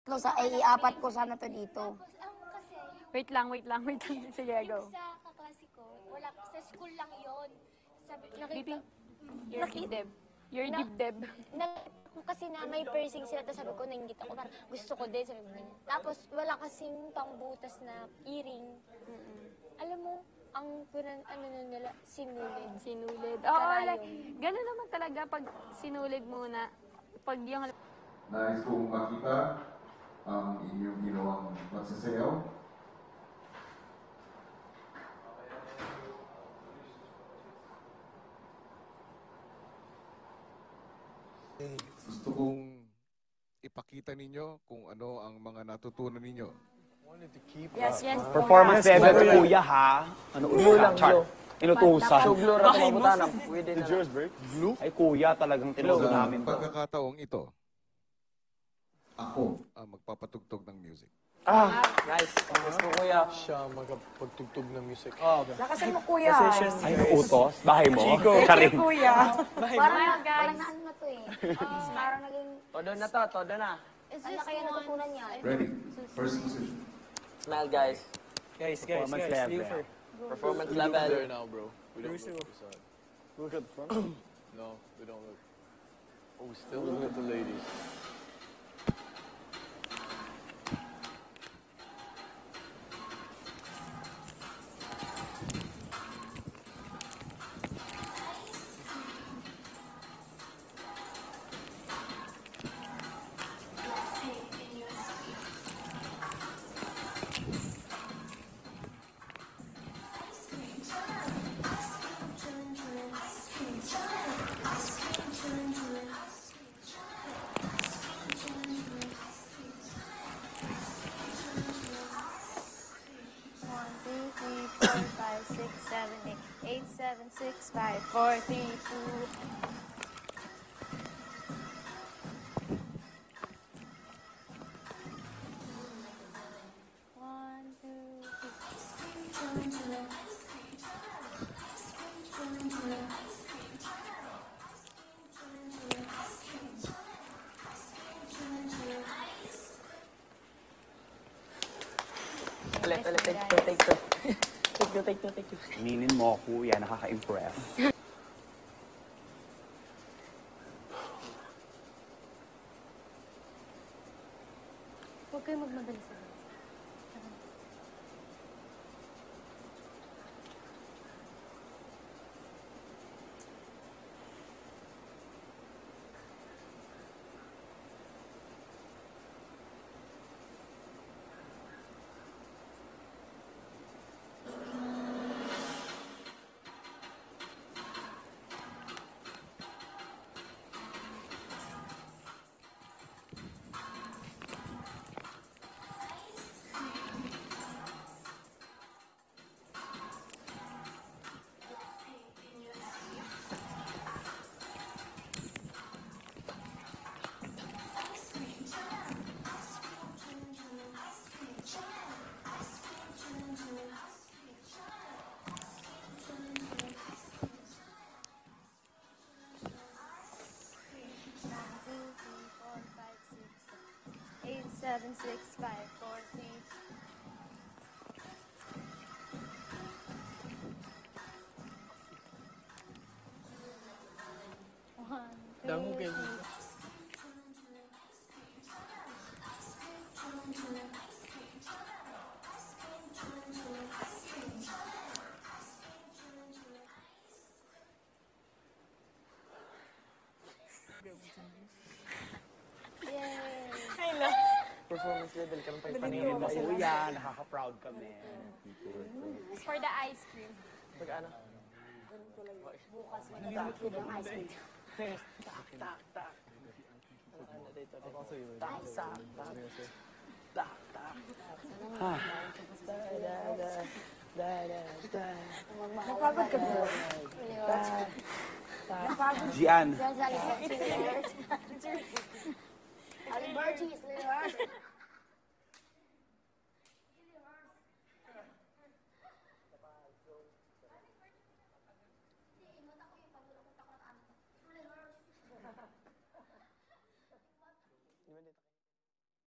Apat ko sana to dito. Tapos, kasi, Wait lang. Sige, go. yung sa kaklase ko, wala, sa school lang yon. Sabi, Baby, nakita, you're deep deb. You're deep deb. kasi na may piercing sila, tapos sabi ko, nainggit ako, parang gusto ko din, sabi ko ganyan. Tapos, wala kasing pangbutas na earring. Alam mo, ang ano na nila, sinulid. Sinulid. Oo, like, gano'n naman talaga pag sinulid muna. Pag yung... Nais kong makita ang inyong ginawang magsasayaw. Gusto kong ipakita ninyo kung ano ang mga natutunan ninyo. Yes. Performance level ko kuya ha. Ano ulit chart? Inutusan. Suglo ra ko mabutanang. Pwede na. Blue? Ay kuya, talagang tinuso Sa namin to. pagkakataong ito, ako ang magpapatugtog ng music. Nice. Gusto ko kuya. Siya magpagtugtog ng music. Lakasan mo, kuya. Ay, utos? Bahay mo? Karin. Kuya. Parang guys. Parang na to eh. Parang naging, Todo na to, todo na. ano kaya natutunan niya? Ready? First position. Smile guys. Performance level. Performance There level. now, bro. We don't look at the side. Look at front. No, we don't look. Oh, we still look at the ladies. One, two, three, four, five, six, seven, eight, 7, 6, 5, 4, 3, 2. One, two, Ulit, take two. Take two. Aminin mo kuya, nakaka-impress. Huwag kayo magmadali sa Eight, 7, 6, 5, 4, 3. One, two, three. Performance level kami pa Aminin mo kuya, nakaka-proud kami. For the ice cream. Pag-ano? Bukas may nag-outfit ng ice cream. Tak. Ano dito? Napagod ka ba? Napagod. Gian. Aliberti is